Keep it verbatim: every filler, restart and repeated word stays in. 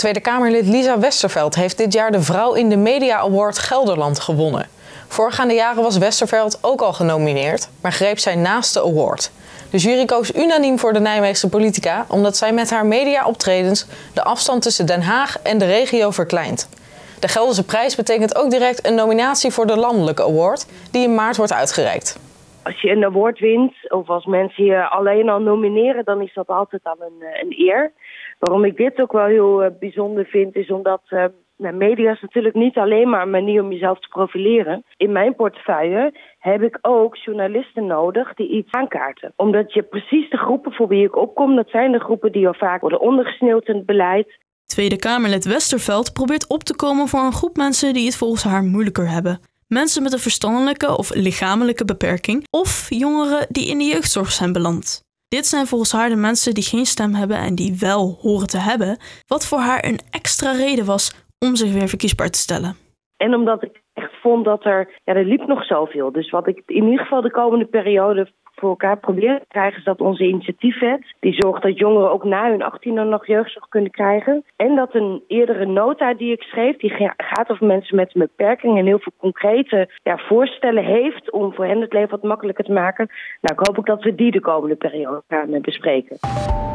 Tweede Kamerlid Lisa Westerveld heeft dit jaar de Vrouw in de Media Award Gelderland gewonnen. Voorgaande jaren was Westerveld ook al genomineerd, maar greep zij naast de award. De jury koos unaniem voor de Nijmeegse politica omdat zij met haar mediaoptredens de afstand tussen Den Haag en de regio verkleint. De Gelderse prijs betekent ook direct een nominatie voor de landelijke award, die in maart wordt uitgereikt. Als je een award wint, of als mensen je alleen al nomineren, dan is dat altijd al een, een eer. Waarom ik dit ook wel heel uh, bijzonder vind, is omdat uh, nou, media is natuurlijk niet alleen maar een manier om jezelf te profileren. In mijn portefeuille heb ik ook journalisten nodig die iets aankaarten. Omdat je precies de groepen voor wie ik opkom, dat zijn de groepen die al vaak worden ondergesneeuwd in het beleid. Tweede Kamerlid Westerveld probeert op te komen voor een groep mensen die het volgens haar moeilijker hebben. Mensen met een verstandelijke of lichamelijke beperking of jongeren die in de jeugdzorg zijn beland. Dit zijn volgens haar de mensen die geen stem hebben en die wel horen te hebben, wat voor haar een extra reden was om zich weer verkiesbaar te stellen. En omdat ik echt vond dat er, ja, er liep nog zoveel. Dus wat ik in ieder geval de komende periode voor elkaar probeer te krijgen, is dat onze initiatiefwet, die zorgt dat jongeren ook na hun achttiende nog jeugdzorg kunnen krijgen. En dat een eerdere nota die ik schreef, die gaat over mensen met een beperking en heel veel concrete ja, voorstellen heeft om voor hen het leven wat makkelijker te maken. Nou, ik hoop ook dat we die de komende periode gaan bespreken.